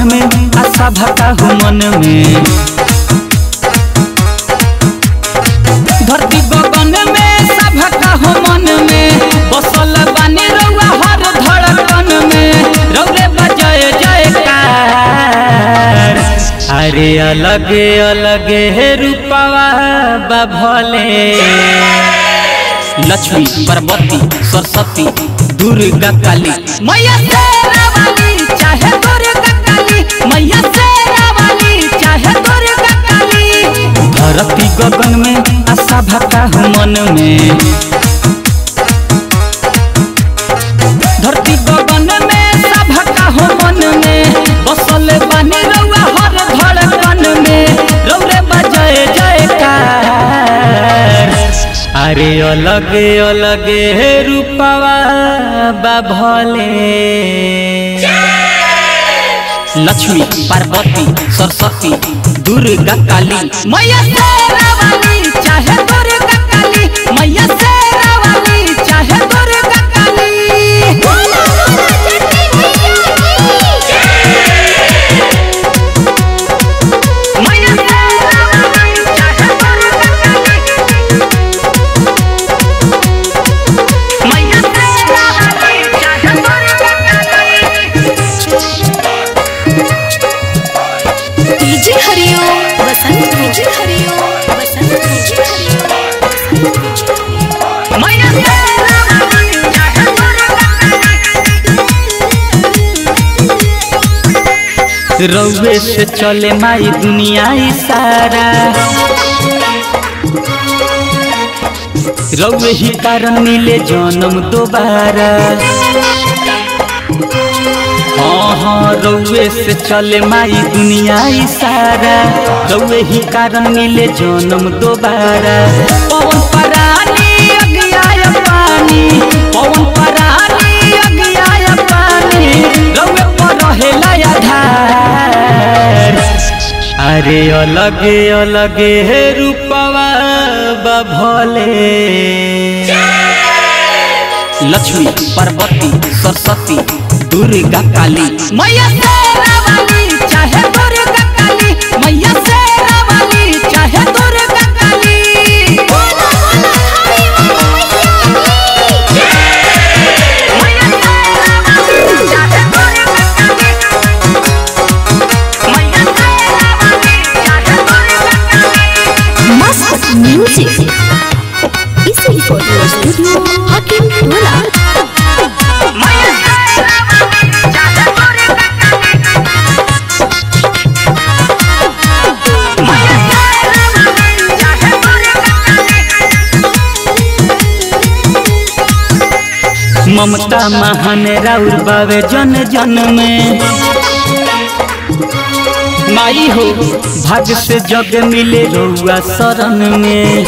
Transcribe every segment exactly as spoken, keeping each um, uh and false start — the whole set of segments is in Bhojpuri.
गगन में आशा भका हो मन में। धरती गगन में सभका हो मन में बसल बानी रउआ हर धड़कन में रउरे बजाए जयकार। अरे अलगे अलगे रूपवा बभले लक्ष्मी पार्वती सरस्वती दुर्गा काली मैया शेरा वाली चाहे दुर्गा काली मैया शेरा वाली चाहे दुर्गा काली। धरती गगन में आशा भका हो मन में। धरती गगन में सभका हो मन में बसल बानी रउआ हर धड़कन में रउरे बजाए जयकार। अरे अलगे अलगे रूपवा बभले लक्ष्मी पार्वती सरस्वती दुर्गा काली मैया शेरा वाली चाहे दुर्गा काली मैया शेरा वाली चाहे Durga Kali. DJ Hariom Basant DJ Hariom Basant DJ Hariom मैया शेरा वाली चाहे दुर्गा काली। रउए से चले माई दुनिया सारा रउए ही कारण मिले जन्म दोबारा। हाँ हाँ रउए से चले माई दुनिया सारा रउए ही कारण मिले जन्म दोबारा। पवन परानी अगियाय पानी पवन परानी अगियाय पानी रउए पर रहेला आधार। अरे अलगे अलगे रूपवा बभले लक्ष्मी पार्वती सरस्वती दुर्गा काली मैया शेरा वाली चाहे दुर्गा काली मैया शेरा वाली चाहे दुर्गा काली। बोला बोला हरि मैया शेरा वाली चाहे दुर्गा काली मैया शेरा वाली चाहे दुर्गा काली। मस्त म्यूजिक इसी फोटो स्टूडियो हकीम टोला मैया शेरा वाली चाहे दुर्गा काली मैया शेरा वाली चाहे दुर्गा काली। ममता महान राउर बावे जन जन में माई हो भाग्य से जग मिले रउआ शरण में।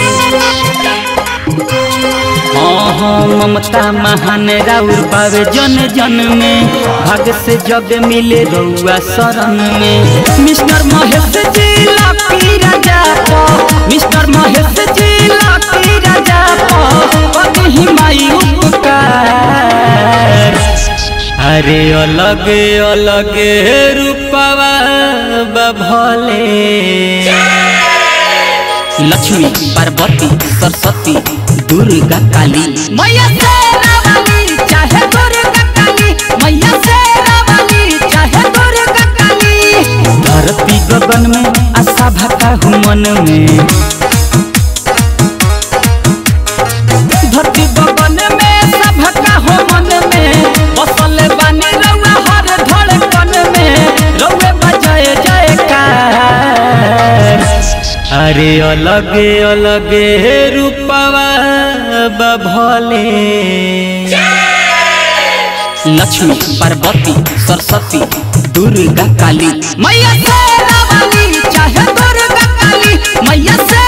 हाँ हाँ ममता महान राउर पावे जन जन में भाग्य से जग मिले रउआ शरण में। मिस्टर महेश जी लाकी राजा पो मिस्टर महेश जी लाकी राजा पो कहीं माई उपकार। अरे अलगे अलगे रूपवा बभले लक्ष्मी पार्वती सरस्वती दुर्गा काली मैया शेरा वाली चाहे दुर्गा काली मैया शेरा वाली चाहे दुर्गा काली। धरती गगन में आशा भका हो मन में। धरती गगन में सभका हो मन में बसल बानी रउआ हर धड़कन में रउए बजाए जयकार। अरे अलगे अलगे रूपवा बभले लक्ष्मी पार्वती सरस्वती दुर्गा काली मैया शेरा वाली चाहे दुर्गा काली मैया